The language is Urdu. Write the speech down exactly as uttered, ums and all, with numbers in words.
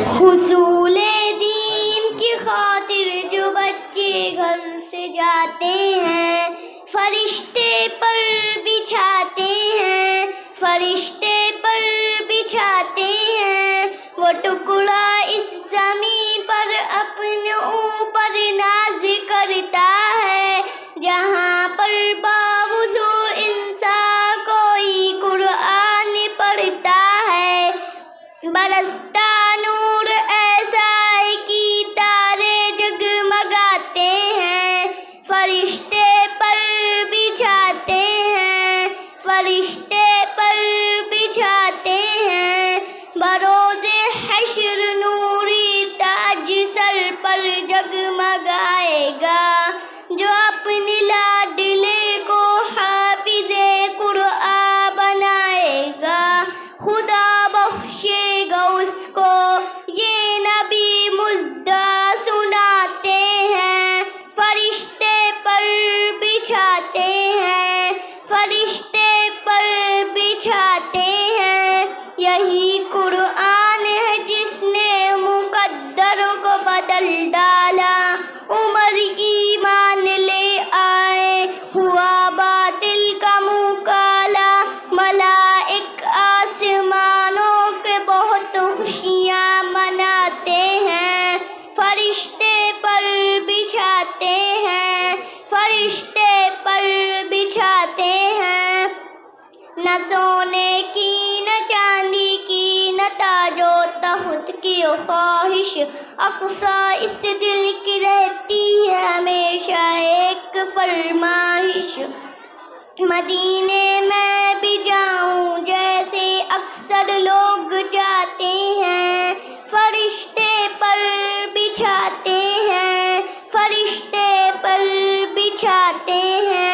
حصول دین کی خاطر جو بچے گھر سے جاتے ہیں، فرشتے پر بچھاتے ہیں، فرشتے پر بچھاتے ہیں، وہ ٹکڑا اس زمین پر اپنے اوپر ناز کرتا ہے، جہاں پر باوضو انسان کوئی قرآن پڑھتا ہے، برستا نور ایسا ہے کہ تارے جگمگاتے ہیں، فرشتے پر بچھاتے ہیں، فرشتے پر بچھاتے ہیں، بروز حشر نوری تاج سر پر جگمگائے گا، جو اپنے لاڈلے کو حافظ قرآن بنائے گا، خدا بخشے گا اس کو، یہ نبی مژدہ سناتے ہیں، فرشتے پر بچھاتے ہیں، فرشتے پر بچھاتے ہیں۔ یہی قرآن ہے جس نے مقدر کو بدل ڈالا، عمر ایمان لے آئے، ہوا باطل کا منہ کالا، ملائک آسمانوں کے بہت خوشیاں مناتے ہیں، فرشتے پر بچھاتے ہیں، فرشتے پر بچھاتے ہیں، نہ سونے کی نہ چاندی کی نہ تاج و تخت کی خواہش، اقصی اس دل کی رہتی ہے ہمیشہ ایک فرمائش، مدینے میں بھی جاؤں جیسے اکثر لوگ جاتے ہیں، فرشتے پر بچھاتے ہیں، فرشتے پر بچھاتے ہیں۔